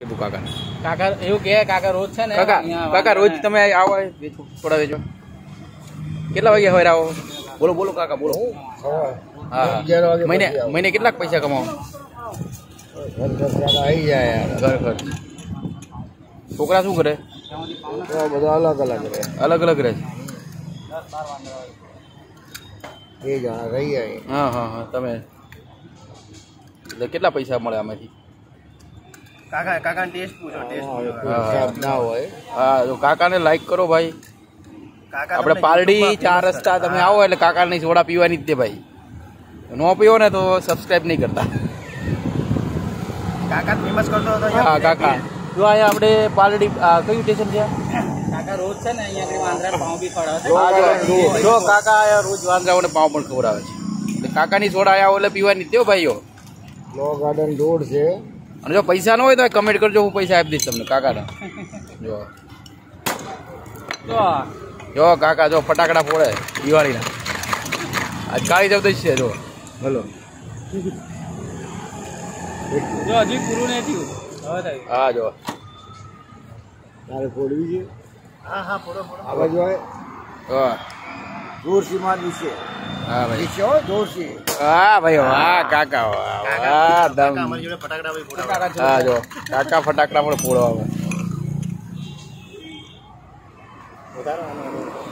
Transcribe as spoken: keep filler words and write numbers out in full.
કાકા કાકા એવું કે કાકા રોજ છે ને કાકા કાકા રોજ તમે આવો થોડા વેચો કેટલા વાગે હવે આવો બોલો બોલો કાકા બોલો હા મહિને મહિને કેટલાક પૈસા કમાવો આવી જાય ઘર ઘર છોકરા શું કરે બધા અલગ અલગ રહે અલગ અલગ રહે છે એ જણા રહી જાય હા હા હા તમે એટલે કેટલા પૈસા મળે આમાંથી કાકા કાકા ટેસ્ટ પૂછો ટેસ્ટ ના હોય હા તો કાકાને લાઈક કરો ભાઈ આપણે પાલડી ચાર રસ્તા તમે આવો એટલે કાકાની સોડા પીવાની જ દે ભાઈ ન પીવો ને તો સબસ્ક્રાઇબ નહીં કરતા કાકા ફેમસ કરતો હતો હા કાકા જો અહીંયા આપણે પાલડી કયું સ્ટેશન છે કાકા રોજ છે ને અહીંયા વાંદરા પાઉં બી ખવડાવે જો કાકા આયા રોજ વાંદરાઓને પાઉં પણ ખવડાવે છે એટલે કાકાની સોડા આવો એટલે પીવાની જ દો ભાઈઓ લો ગાર્ડન રોડ છે અને જો પૈસા ન હોય તો કમેન્ટ કરજો હું પૈસા આપી દઈશ તમને કાકાને જો જો કાકા જો ફટાકડા ફોડે દિવાળીના આજ કાળી ચૌદશ છે જો હલો જો હજી પૂરું નહીં થયું હવે થયું હા જો તારે ફોડવી છે હા હા ફોડો ફોડો આવા જોઈએ હા જોરસી માં દિવસે હા ભાઈ દિવસે હો જોરસી હા ભાઈ વાહ કાકા વાહ વાહ દમ અમારી જોડે ફટાકડા બી ફોડાવે હા જો કાકા ફટાકડા પણ ફોડવા આવે વધારે